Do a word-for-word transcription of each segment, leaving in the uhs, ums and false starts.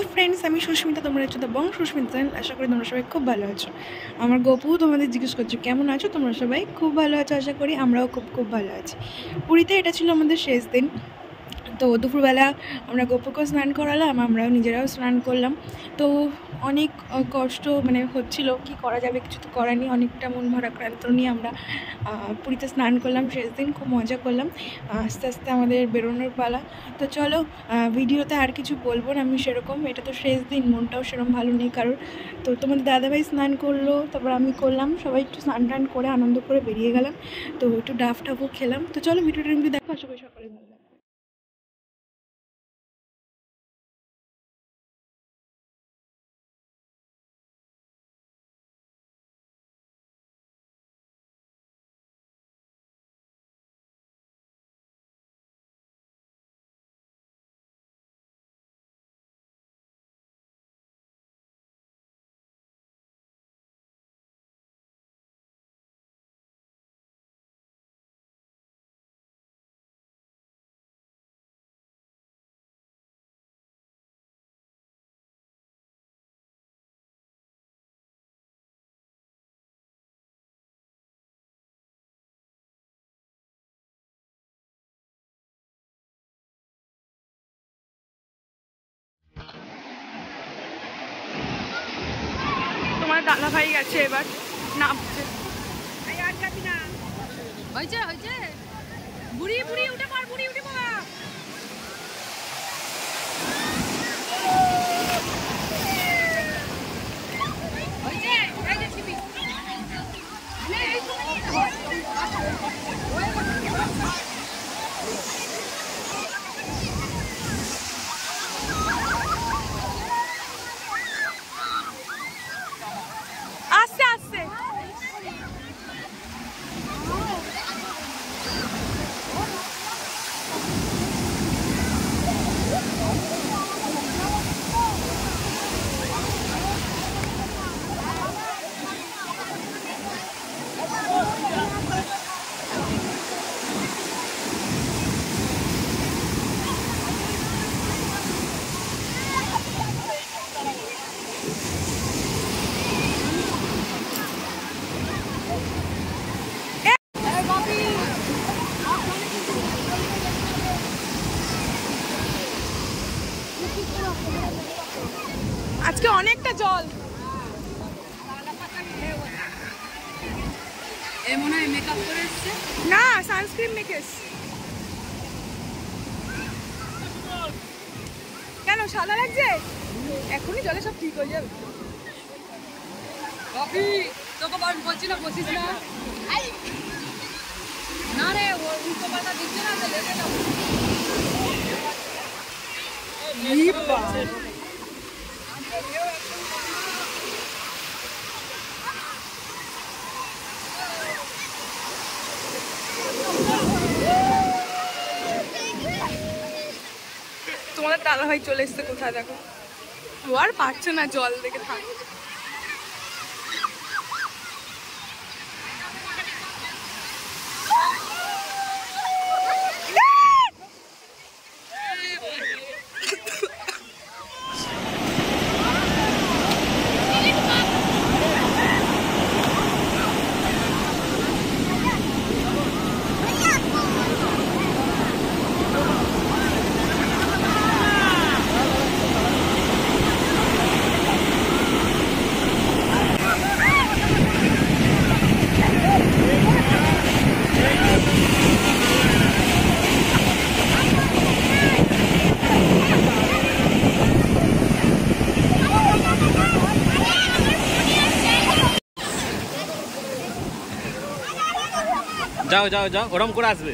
Friends আমি সুস্মিতা তোমরা হচ্ছে দ্য বং সুস্মিতা চ্যানেল আশা করি তোমরা সবাই খুব ভালো আছো আমার গপু তোমাদের জিজ্ঞেস করছো কেমন আছো তোমরা সবাই খুব ভালো আছো আশা করি আমরাও খুব খুব ভালো আছি পুরীতে এটা ছিল আমাদের শেষ দিন তো দুপুরবেলা আমরা গপুকে স্নান করালাম আমরাও নিজেরাও স্নান করলাম তো অনেক কষ্ট মানে হচ্ছিল কি করা যাবে কিছু তো করার নেই অনেকটা মন ভারাক্রান্ত নিয়ে আমরা পুরীতে স্নান করলাম শেষ দিন খুব মজা করলাম আস্তে আস্তে আমাদের বেরোনোর পালা তো চলো ভিডিওতে আর কিছু বলবো না আমি সেরকম এটা তো শেষ দিন মনটাও সেরকম ভালো নেই কারোর তো তোমাদের দাদাভাই স্নান করলো তারপর আমি করলাম সবাই একটু স্নান টান করে আনন্দ করে বেরিয়ে গেলাম তো একটু ডাফ টাফও খেলাম তো চলো ভিডিওটা কিন্তু দেখো আশা করি সকালে ভালো লাগে তোমার দাদা ভাই গেছে এবার নামছে আর যাবি না হয়েছে হয়েছে বুড়ি বুড়ি উঠে পড় বুড়ি উঠে পড় হয়েছে এই যে ছিবি আস্তে আস্তে আজকে অনেকটা জল এ মনে হয় মেকআপ করে এসছে না সানস্ক্রিন মেখে এসছে কেন সাদা লাগছে এখনই জলে সব ঠিক হয়ে যাবে কফি তোকে বলছি না বসিস না না রে উল্টো পাতা দিচ্ছে না তো লেগে যাবো তোমাদের দাদা ভাই চলে এসছে কোথায় দেখো ও আর পারছে না জল দেখে থাক যাও যাও যাও ওরম করে আসবে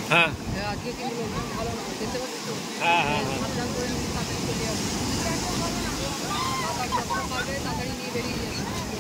হ্যাঁ আজকে কিন্তু লোকজন ভালো না দেখতে পাচ্ছি তো হ্যাঁ হ্যাঁ হ্যাঁ সাবধান করে নিয়ে তাড়াতাড়ি চলে আসবে তাড়াতাড়ি যতটা পারবে তাড়াতাড়ি নিয়ে বেরিয়ে যাবে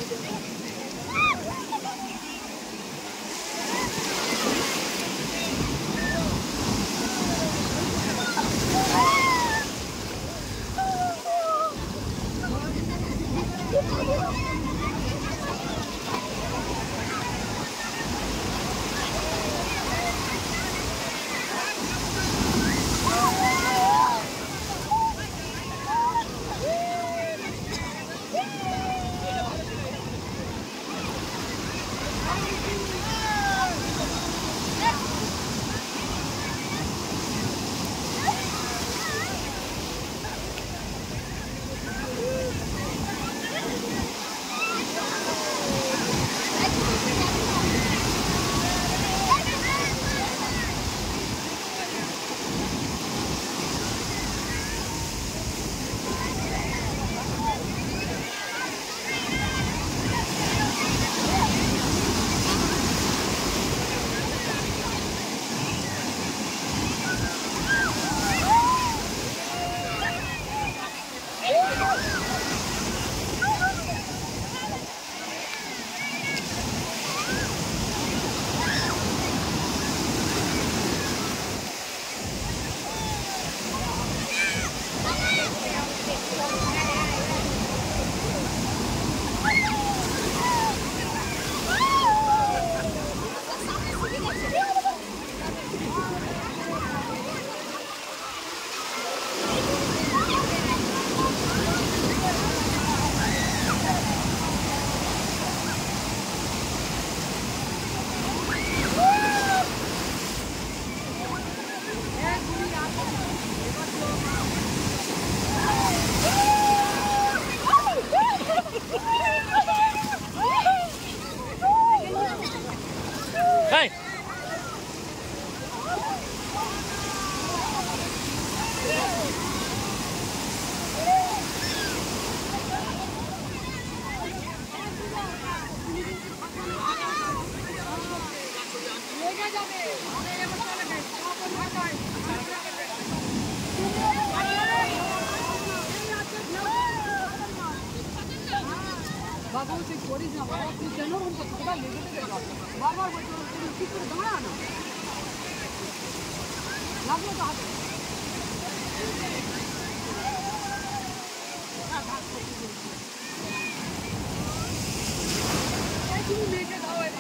এই বাবু তুই করিস না বাবা তুই কেন রুম করছিস কোথায় লেগে লেগে যাস বারবার বলছি তুই ঠিক করে দাঁড়া না লাগলো তো হাতে তুমি মেয়েকে দাও এবার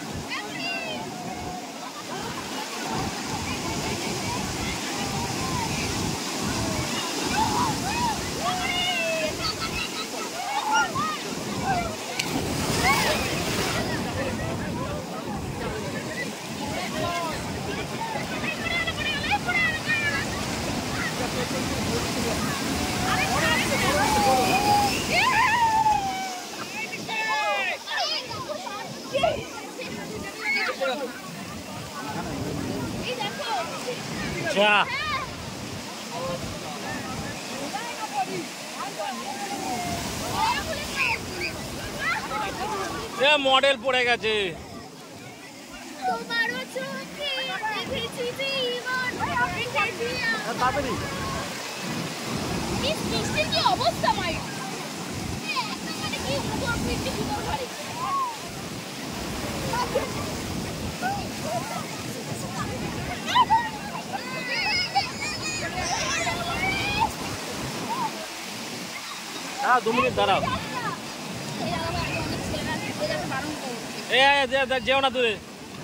যা এ মডেল পড়ে গেছে তাড়াতাড়ি কি অবস্থা মাই একটা মানে কি উপর পিঠে ভিতর ঘরে হ্যাঁ দু মিনিট দাঁড়াও এ যেও না তুই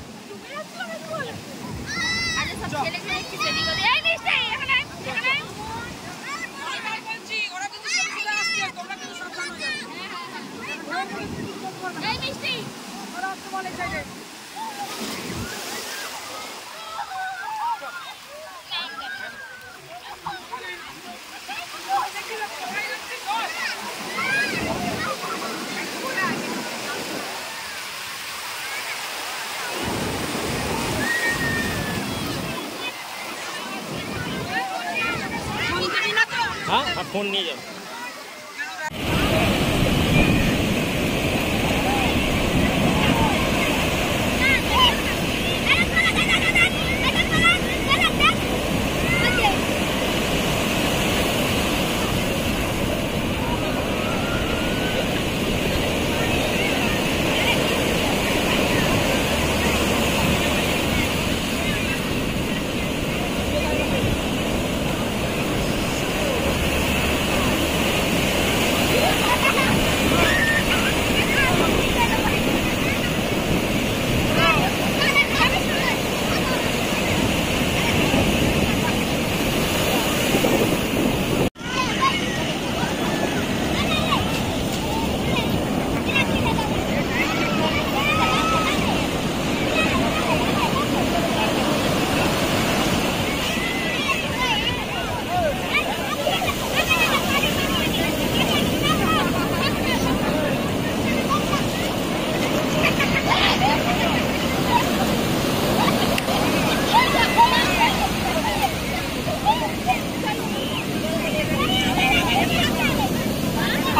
हाँ फोन नहीं जाओ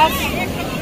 ব্লগ।